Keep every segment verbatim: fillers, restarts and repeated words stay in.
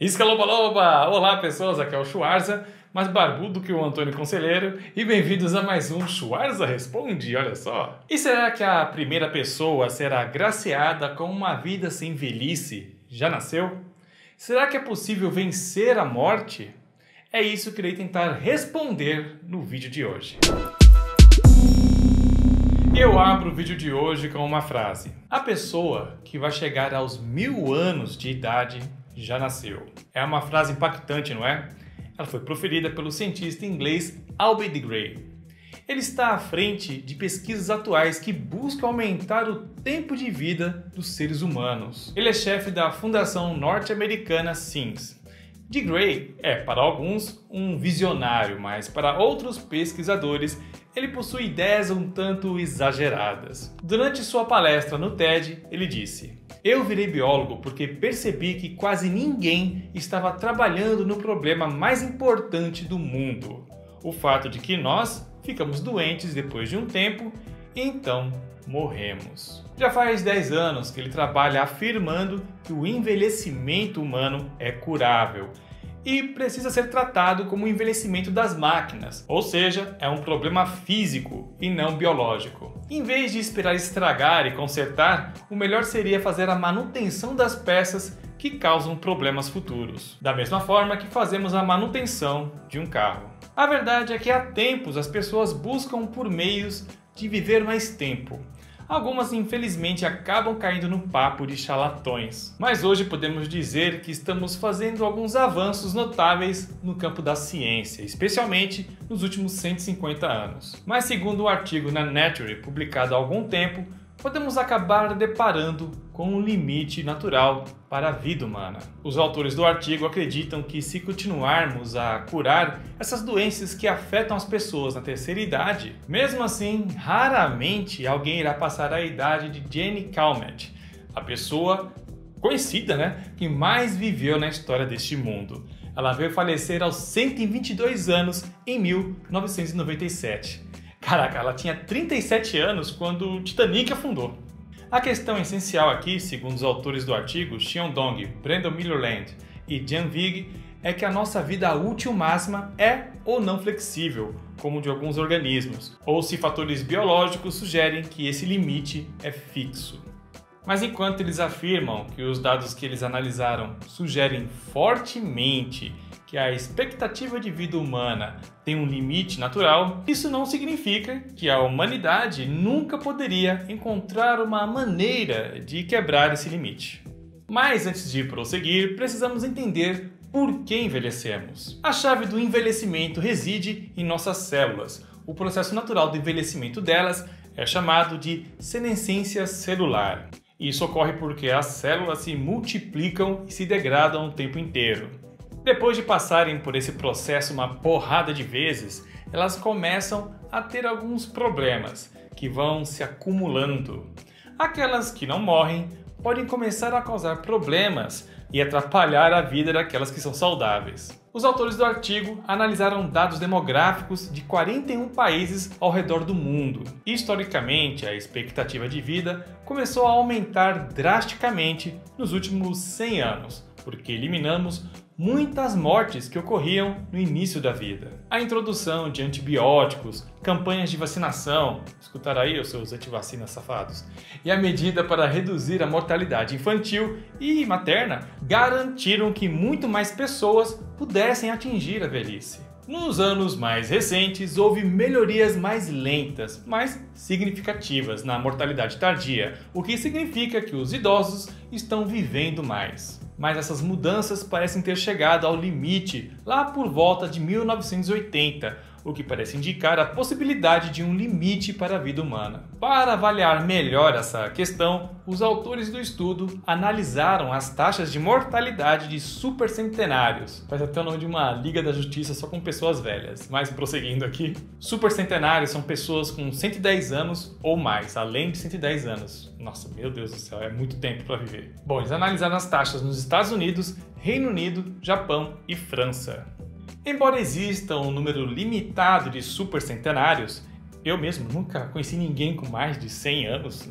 Iscaloba-loba! Olá pessoas, aqui é o Schwarza, mais barbudo que o Antônio Conselheiro, e bem-vindos a mais um Schwarza Responde, olha só! E será que a primeira pessoa será agraciada com uma vida sem velhice já nasceu? Será que é possível vencer a morte? É isso que irei tentar responder no vídeo de hoje. Eu abro o vídeo de hoje com uma frase. A pessoa que vai chegar aos mil anos de idade já nasceu. É uma frase impactante, não é? Ela foi proferida pelo cientista inglês Albert Gray. Ele está à frente de pesquisas atuais que buscam aumentar o tempo de vida dos seres humanos. Ele é chefe da fundação norte-americana S I N S. De Gray é, para alguns, um visionário, mas para outros pesquisadores, ele possui ideias um tanto exageradas. Durante sua palestra no TED, ele disse: "Eu virei biólogo porque percebi que quase ninguém estava trabalhando no problema mais importante do mundo, o fato de que nós ficamos doentes depois de um tempo e então morremos." Já faz dez anos que ele trabalha afirmando que o envelhecimento humano é curável e precisa ser tratado como o envelhecimento das máquinas, ou seja, é um problema físico e não biológico. Em vez de esperar estragar e consertar, o melhor seria fazer a manutenção das peças que causam problemas futuros, da mesma forma que fazemos a manutenção de um carro. A verdade é que há tempos as pessoas buscam por meios de viver mais tempo. Algumas, infelizmente, acabam caindo no papo de charlatões. Mas hoje podemos dizer que estamos fazendo alguns avanços notáveis no campo da ciência, especialmente nos últimos cento e cinquenta anos. Mas segundo um artigo na Nature, publicado há algum tempo, podemos acabar deparando com um limite natural para a vida humana. Os autores do artigo acreditam que se continuarmos a curar essas doenças que afetam as pessoas na terceira idade, mesmo assim, raramente alguém irá passar a idade de Jenny Calment, a pessoa conhecida, né, que mais viveu na história deste mundo. Ela veio falecer aos cento e vinte e dois anos em mil novecentos e noventa e sete. Caraca, ela tinha trinta e sete anos quando o Titanic afundou. A questão essencial aqui, segundo os autores do artigo, Xian Dong, Brandon Millerland e Jan Vig, é que a nossa vida útil máxima é ou não flexível, como de alguns organismos, ou se fatores biológicos sugerem que esse limite é fixo. Mas enquanto eles afirmam que os dados que eles analisaram sugerem fortemente que a expectativa de vida humana tem um limite natural, isso não significa que a humanidade nunca poderia encontrar uma maneira de quebrar esse limite. Mas antes de prosseguir, precisamos entender por que envelhecemos. A chave do envelhecimento reside em nossas células. O processo natural do envelhecimento delas é chamado de senescência celular. Isso ocorre porque as células se multiplicam e se degradam o tempo inteiro. Depois de passarem por esse processo uma porrada de vezes, elas começam a ter alguns problemas que vão se acumulando. Aquelas que não morrem podem começar a causar problemas e atrapalhar a vida daquelas que são saudáveis. Os autores do artigo analisaram dados demográficos de quarenta e um países ao redor do mundo. Historicamente, a expectativa de vida começou a aumentar drasticamente nos últimos cem anos, porque eliminamos muitas mortes que ocorriam no início da vida. A introdução de antibióticos, campanhas de vacinação, escutaram aí os seus antivacinas safados, e a medida para reduzir a mortalidade infantil e materna garantiram que muito mais pessoas pudessem atingir a velhice. Nos anos mais recentes, houve melhorias mais lentas, mas significativas na mortalidade tardia, o que significa que os idosos estão vivendo mais. Mas essas mudanças parecem ter chegado ao limite lá por volta de mil novecentos e oitenta, o que parece indicar a possibilidade de um limite para a vida humana. Para avaliar melhor essa questão, os autores do estudo analisaram as taxas de mortalidade de supercentenários. Parece até o nome de uma Liga da Justiça só com pessoas velhas. Mas prosseguindo aqui, supercentenários são pessoas com cento e dez anos ou mais, além de cento e dez anos. Nossa, meu Deus do céu, é muito tempo para viver. Bom, eles analisaram as taxas nos Estados Unidos, Reino Unido, Japão e França. Embora exista um número limitado de supercentenários, eu mesmo nunca conheci ninguém com mais de cem anos, né?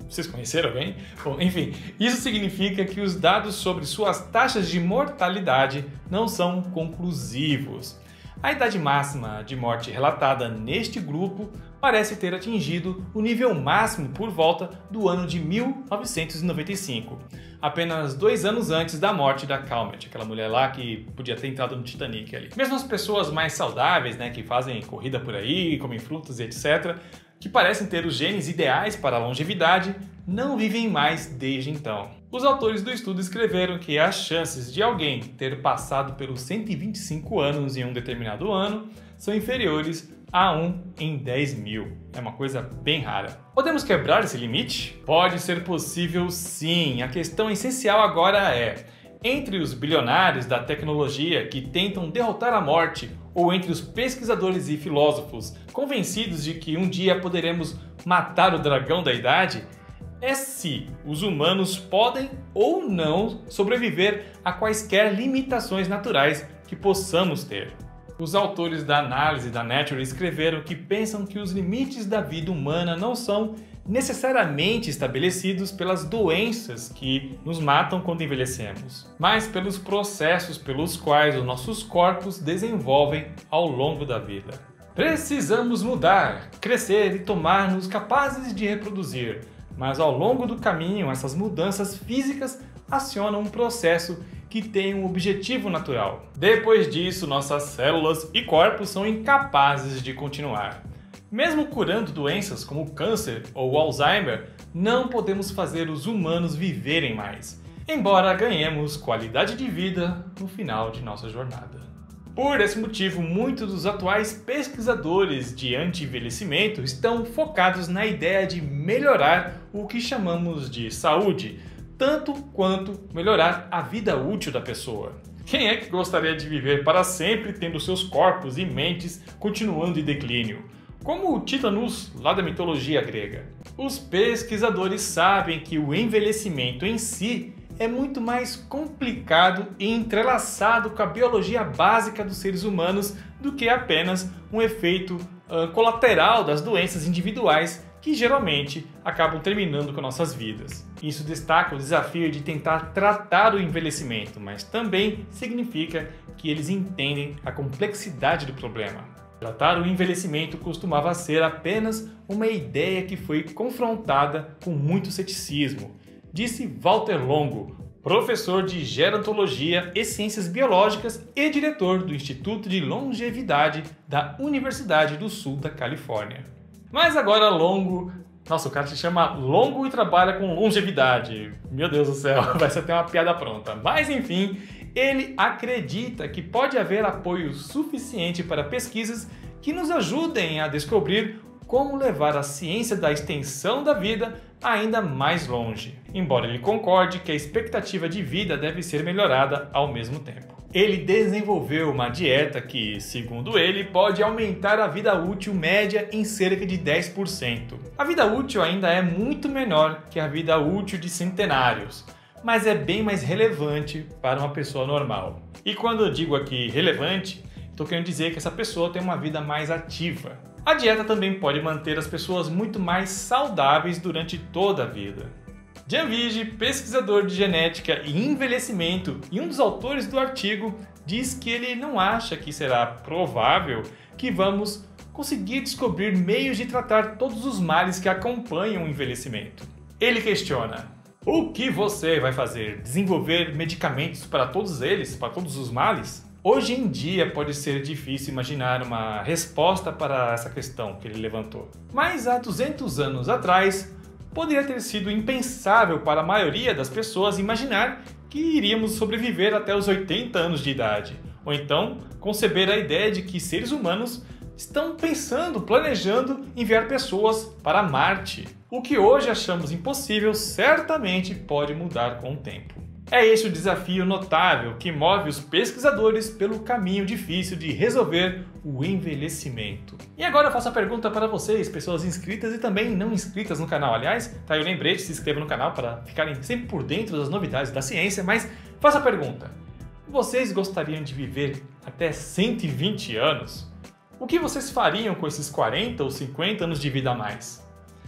Vocês conheceram alguém? Bom, enfim, isso significa que os dados sobre suas taxas de mortalidade não são conclusivos. A idade máxima de morte relatada neste grupo parece ter atingido o nível máximo por volta do ano de mil novecentos e noventa e cinco, apenas dois anos antes da morte da Calmet, aquela mulher lá que podia ter entrado no Titanic ali. Mesmo as pessoas mais saudáveis, né, que fazem corrida por aí, comem frutas e etcétera, que parecem ter os genes ideais para a longevidade, não vivem mais desde então. Os autores do estudo escreveram que as chances de alguém ter passado pelos cento e vinte e cinco anos em um determinado ano são inferiores a um em dez mil. É uma coisa bem rara. Podemos quebrar esse limite? Pode ser possível sim. A questão essencial agora é: entre os bilionários da tecnologia que tentam derrotar a morte, ou entre os pesquisadores e filósofos convencidos de que um dia poderemos matar o dragão da idade, é se os humanos podem ou não sobreviver a quaisquer limitações naturais que possamos ter. Os autores da análise da Nature escreveram que pensam que os limites da vida humana não são necessariamente estabelecidos pelas doenças que nos matam quando envelhecemos, mas pelos processos pelos quais os nossos corpos desenvolvem ao longo da vida. Precisamos mudar, crescer e tornar-nos capazes de reproduzir, mas ao longo do caminho essas mudanças físicas acionam um processo que tem um objetivo natural. Depois disso, nossas células e corpos são incapazes de continuar. Mesmo curando doenças como o câncer ou o Alzheimer, não podemos fazer os humanos viverem mais, embora ganhemos qualidade de vida no final de nossa jornada. Por esse motivo, muitos dos atuais pesquisadores de anti-envelhecimento estão focados na ideia de melhorar o que chamamos de saúde, tanto quanto melhorar a vida útil da pessoa. Quem é que gostaria de viver para sempre tendo seus corpos e mentes continuando em declínio? Como o Titanos, lá da mitologia grega. Os pesquisadores sabem que o envelhecimento em si é muito mais complicado e entrelaçado com a biologia básica dos seres humanos do que apenas um efeito uh, colateral das doenças individuais que geralmente acabam terminando com nossas vidas. Isso destaca o desafio de tentar tratar o envelhecimento, mas também significa que eles entendem a complexidade do problema. Tratar o envelhecimento costumava ser apenas uma ideia que foi confrontada com muito ceticismo, disse Walter Longo, professor de gerontologia e ciências biológicas e diretor do Instituto de Longevidade da Universidade do Sul da Califórnia. Mas agora Longo... Nossa, o cara se chama Longo e trabalha com longevidade. Meu Deus do céu, vai ser até uma piada pronta. Mas enfim, ele acredita que pode haver apoio suficiente para pesquisas que nos ajudem a descobrir como levar a ciência da extensão da vida ainda mais longe, embora ele concorde que a expectativa de vida deve ser melhorada ao mesmo tempo. Ele desenvolveu uma dieta que, segundo ele, pode aumentar a vida útil média em cerca de dez por cento. A vida útil ainda é muito menor que a vida útil de centenários, mas é bem mais relevante para uma pessoa normal. E quando eu digo aqui relevante, estou querendo dizer que essa pessoa tem uma vida mais ativa. A dieta também pode manter as pessoas muito mais saudáveis durante toda a vida. Jan Vige, pesquisador de genética e envelhecimento e um dos autores do artigo, diz que ele não acha que será provável que vamos conseguir descobrir meios de tratar todos os males que acompanham o envelhecimento. Ele questiona: o que você vai fazer? Desenvolver medicamentos para todos eles, para todos os males? Hoje em dia pode ser difícil imaginar uma resposta para essa questão que ele levantou. Mas há duzentos anos atrás, poderia ter sido impensável para a maioria das pessoas imaginar que iríamos sobreviver até os oitenta anos de idade, ou então conceber a ideia de que seres humanos estão pensando, planejando enviar pessoas para Marte. O que hoje achamos impossível certamente pode mudar com o tempo. É esse o desafio notável que move os pesquisadores pelo caminho difícil de resolver o envelhecimento. E agora eu faço a pergunta para vocês, pessoas inscritas e também não inscritas no canal. Aliás, tá aí o lembrete, se inscreva no canal para ficarem sempre por dentro das novidades da ciência, mas faça a pergunta: vocês gostariam de viver até cento e vinte anos? O que vocês fariam com esses quarenta ou cinquenta anos de vida a mais?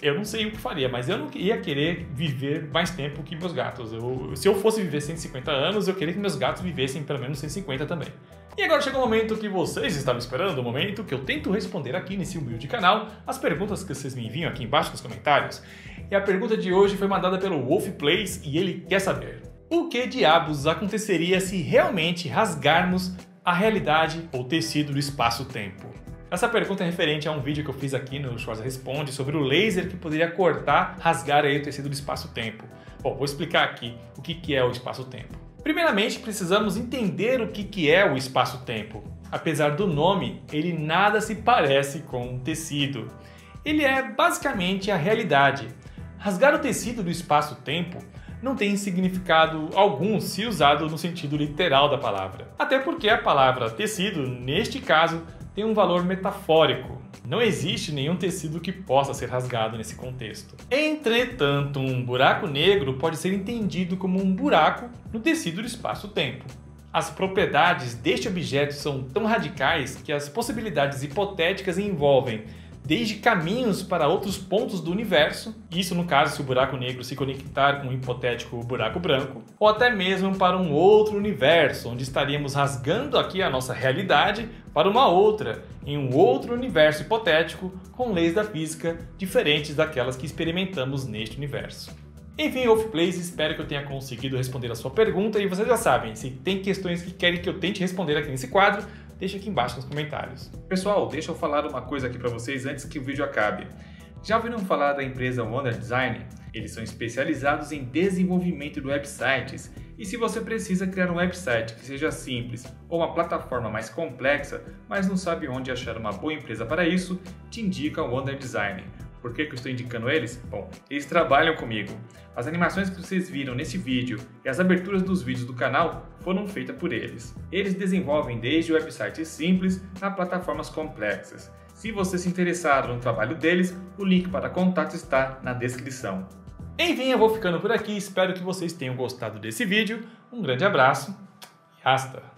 eu não sei o que faria, mas eu não ia querer viver mais tempo que meus gatos. Eu, se eu fosse viver cento e cinquenta anos, eu queria que meus gatos vivessem pelo menos cento e cinquenta também. E agora chega o momento que vocês estavam esperando, o momento que eu tento responder aqui nesse humilde canal as perguntas que vocês me enviam aqui embaixo nos comentários. E a pergunta de hoje foi mandada pelo Wolf Plays e ele quer saber: o que diabos aconteceria se realmente rasgarmos a realidade ou tecido do espaço-tempo? Essa pergunta é referente a um vídeo que eu fiz aqui no Schwarza Responde sobre o laser que poderia cortar, rasgar aí o tecido do espaço-tempo. Bom, vou explicar aqui o que é o espaço-tempo. Primeiramente, precisamos entender o que é o espaço-tempo. Apesar do nome, ele nada se parece com um tecido. Ele é basicamente a realidade. Rasgar o tecido do espaço-tempo não tem significado algum se usado no sentido literal da palavra. Até porque a palavra tecido, neste caso, tem um valor metafórico. Não existe nenhum tecido que possa ser rasgado nesse contexto. Entretanto, um buraco negro pode ser entendido como um buraco no tecido do espaço-tempo. As propriedades deste objeto são tão radicais que as possibilidades hipotéticas envolvem desde caminhos para outros pontos do universo, isso no caso se o buraco negro se conectar com um hipotético buraco branco, ou até mesmo para um outro universo, onde estaríamos rasgando aqui a nossa realidade para uma outra, em um outro universo hipotético com leis da física diferentes daquelas que experimentamos neste universo. Enfim, Wolf Plays, espero que eu tenha conseguido responder a sua pergunta e vocês já sabem, se tem questões que querem que eu tente responder aqui nesse quadro, deixa aqui embaixo nos comentários. Pessoal, deixa eu falar uma coisa aqui para vocês antes que o vídeo acabe. Já ouviram falar da empresa Wonder Design? Eles são especializados em desenvolvimento de websites. E se você precisa criar um website que seja simples ou uma plataforma mais complexa, mas não sabe onde achar uma boa empresa para isso, te indica o Wonder Design. Por que que eu estou indicando eles? Bom, eles trabalham comigo. As animações que vocês viram nesse vídeo e as aberturas dos vídeos do canal foram feitas por eles. Eles desenvolvem desde websites simples a plataformas complexas. Se você se interessar no trabalho deles, o link para contato está na descrição. Enfim, eu vou ficando por aqui. Espero que vocês tenham gostado desse vídeo. Um grande abraço e hasta!